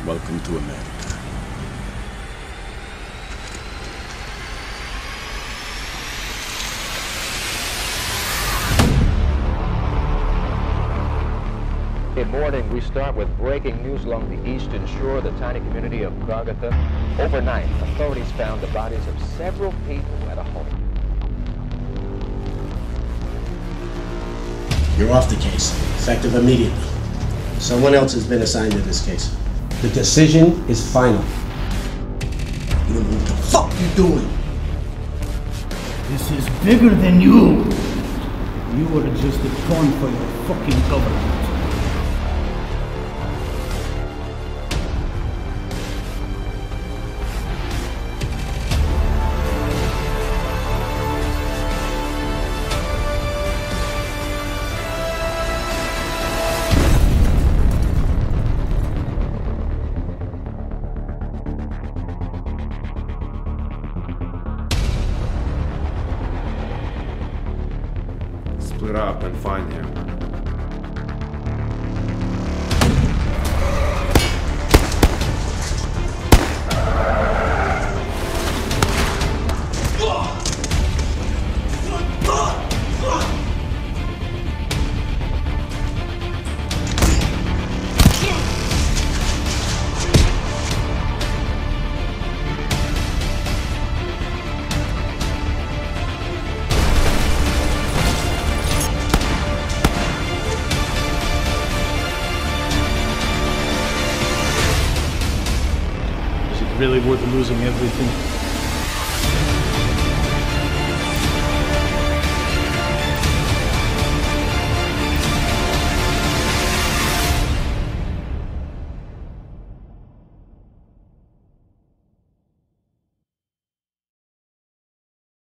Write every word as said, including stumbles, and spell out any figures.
Welcome to America. Good morning. We start with breaking news along the eastern shore of the tiny community of Godbout. Overnight, authorities found the bodies of several people at a home. You're off the case, effective immediately. Someone else has been assigned to this case. The decision is final. You don't know what the fuck you're doing. This is bigger than you. You are just a pawn for your fucking government. Split up and find him. Is it really worth losing everything?